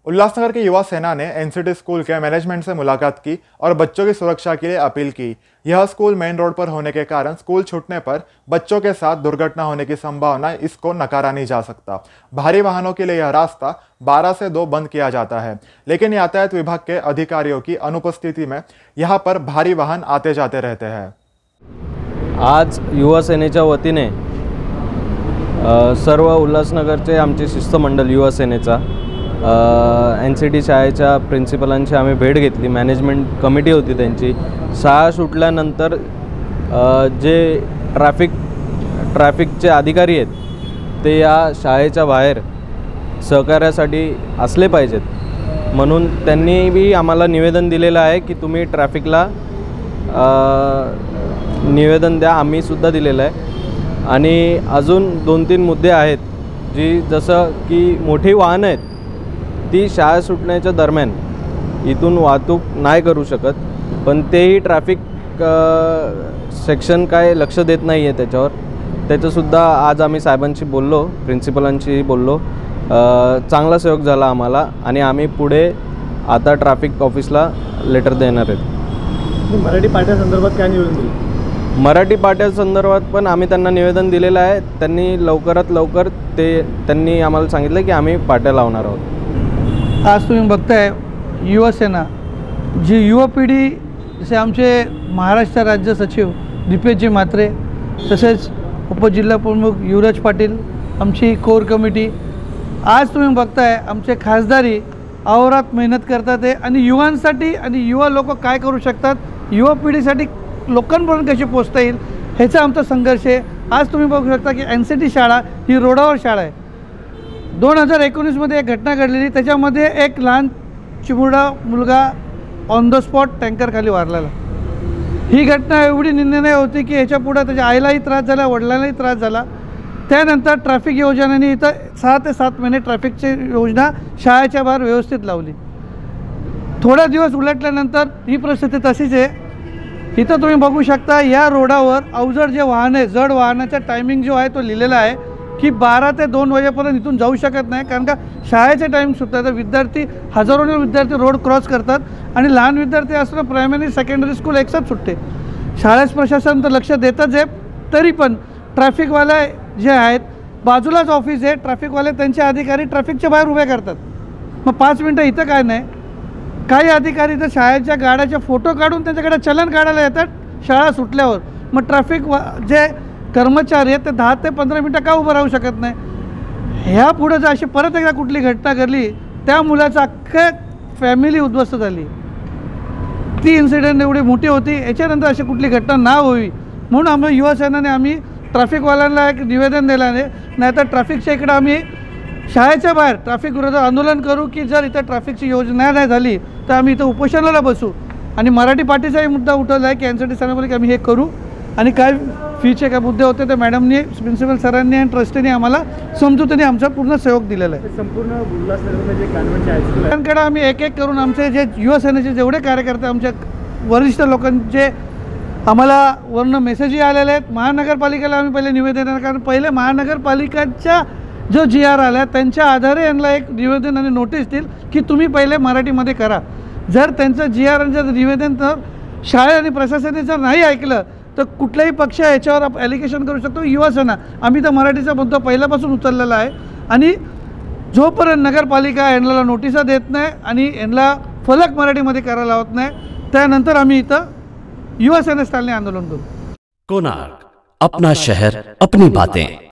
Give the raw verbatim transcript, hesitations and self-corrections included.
उल्लासनगर की युवा सेना ने NCT school के मैनेजमेंट से मुलाकात की और बच्चों की सुरक्षा के लिए अपील की। यह स्कूल मेन रोड पर होने के कारण स्कूल छूटने पर बच्चों के साथ दुर्घटना होने की संभावना, इसको नकारा नहीं जा सकता। भारी वाहनों के लिए यह रास्ता बारह से दो बंद किया जाता है, लेकिन यातायात विभाग के अधिकारियों की अनुपस्थिति में यहाँ पर भारी वाहन आते जाते रहते हैं। आज युवा सेनेच्या वतीने सर्व उल्हासनगरचे आमचे शिष्टमंडळ युवा सेनेचा एन सी टी शाळेच्या प्रिन्सिपलांची आम्ही भेट घेतली। मॅनेजमेंट कमिटी होती त्यांची। शाळा सुटल्यानंतर जे ट्रॅफिक ट्रॅफिकचे अधिकारी आहेत ते या शाळेच्या बाहेर सहकार्यासाठी असले पाहिजेत, म्हणून त्यांनी बी आम्हाला निवेदन दिलेलं आहे की तुम्ही ट्रॅफिकला निवेदन द्या। आम्ही सुद्धा दिलेलं आहे। आणि अजून दोन तीन मुद्दे आहेत जी जसं की मोठी वाहनं आहेत ती शाळा सुटण्याच्या दरम्यान इथून वाहतूक नाही करू शकत, पण तेही ट्रॅफिक सेक्शन काय लक्ष देत नाही आहे त्याच्यावर। त्याचंसुद्धा आज आम्ही साहेबांशी बोललो, प्रिन्सिपलांशी बोललो, चांगला सहयोग झाला आम्हाला आणि आम्ही पुढे आता ट्रॅफिक ऑफिसला लेटर देणार आहेत। मराठी पाट्या संदर्भात काय निवेदन दिलं? मराठी पाट्या संदर्भात पण आम्ही त्यांना निवेदन दिलेलं आहे। त्यांनी लवकरात लवकर ते त्यांनी आम्हाला सांगितलं की आम्ही पाट्या लावणार आहोत। आज तुम्ही बघताय युवा सेना जी युवा पिढी, जसे आमचे महाराष्ट्र राज्य सचिव दीपेशजी म्हात्रे, तसेच उपजिल्हा प्रमुख युवराज पाटील, आमची कोर कमिटी, आज तुम्ही बघताय आमचे खासदारी अहोरात्र मेहनत करतात आहे आणि युवांसाठी आणि युवा लोक काय करू शकतात, युवा पिढीसाठी लोकांपर्यंत कशी पोचता येईल ह्याचा आमचा संघर्ष आहे। आज तुम्ही बघू शकता की एन सी टी शाळा ही रोडावर शाळा आहे। दोन हजार एकोणीसमध्ये एक घटना घडलेली, त्याच्यामध्ये एक लहान चिमुरडा मुलगा ऑन द स्पॉट टँकरखाली वारलेला। ही घटना एवढी निंदनीय होती की ह्याच्या पुढे त्याच्या आईलाही त्रास झाला, वडिलांनाही त्रास झाला। त्यानंतर ट्रॅफिक योजनेने इथं सहा ते सात महिने ट्रॅफिकची योजना शाळेच्या बाहेर व्यवस्थित लावली। थोडा दिवस उलटल्यानंतर ही परिस्थिती तशीच आहे। इथं तुम्ही बघू शकता या रोडावर अवजड जे वाहन आहे, जड वाहनाचा टायमिंग जो आहे तो लिहिलेला आहे की बारा ते दोन वाजेपर्यंत इथून जाऊ शकत नाही, कारण का शाळेचे टाईम सुटतात। तर विद्यार्थी हजारोने विद्यार्थी रोड क्रॉस करतात आणि लहान विद्यार्थी असताना प्रायमरी सेकंडरी स्कूल एकसाथ सुटते। शाळेत प्रशासन तर लक्ष देतच आहे, तरी पण ट्रॅफिकवाले जे आहेत, बाजूलाच ऑफिस आहे, ट्रॅफिकवाले त्यांचे अधिकारी ट्रॅफिकच्या बाहेर उभे करतात। मग पाच मिनटं इथं काय नाही, काही अधिकारी तर शाळेच्या गाड्याचे फोटो काढून त्यांच्याकडे चलन काढायला येतात शाळा सुटल्यावर। मग ट्रॅफिक जे कर्मचारी आहेत ते दहा ते पंधरा मिनटं का उभं राहू शकत नाही? ह्या पुढे जर अशी परत एकदा कुठली घटना घडली, त्या मुलाचा अख्खी फॅमिली उद्ध्वस्त झाली। ती इन्सिडेंट एवढी मोठी होती, याच्यानंतर अशी कुठली घटना ना होई म्हणून आम्ही युवा सेनेने आम्ही ट्रॅफिकवाल्यांना एक निवेदन दिलं आहे। नाहीतर ट्रॅफिकच्या इकडे आम्ही शाळेच्या बाहेर ट्रॅफिक विरोधात आंदोलन करू की जर इथं ट्रॅफिकची योजना नाही झाली तर आम्ही इथं उपोषणाला बसू। आणि मराठी पार्टीचाही मुद्दा उठवला आहे की एन सी टी सेनेमध्ये की आम्ही हे करू। आणि काय फीचे काय मुद्दे होते ते मॅडमनी, प्रिन्सिपल सरांनी आणि ट्रस्टीने आम्हाला समजूतीने आमचा पूर्ण सहयोग दिलेला आहे। संपूर्ण उल्हासनगरमध्ये जे कानवडचे आहेत त्यांकडे आम्ही एक एक करून आमचे जे युवा सेनेचे जेवढे कार्यकर्ते, आमच्या वरिष्ठ लोकांचे आम्हाला वरनं मेसेजही आलेले आहेत। महानगरपालिकेला आम्ही पहिले निवेदन देणार, कारण पहिले महानगरपालिकाच्या जो जी आर आला त्यांच्या आधारे यांना एक निवेदन आणि नोटीस देईल की तुम्ही पहिले मराठीमध्ये करा। जर त्यांचं जी आर आणि निवेदन तर शाळे आणि प्रशासनाने जर नाही ऐकलं तर कुठलाही पक्ष याच्यावर ॲलिगेशन करू शकतो। युवा सेना आम्ही तर मराठीचा मुद्दा पहिल्यापासून उचललेला आहे आणि जोपर्यंत नगरपालिका यांना नोटिसा देत नाही आणि यांना फलक मराठीमध्ये करायला लावत नाही, त्यानंतर आम्ही इथं युवा सेना स्थानाने आंदोलन करू। कोणार्क, अपना शहर अपनी बातें।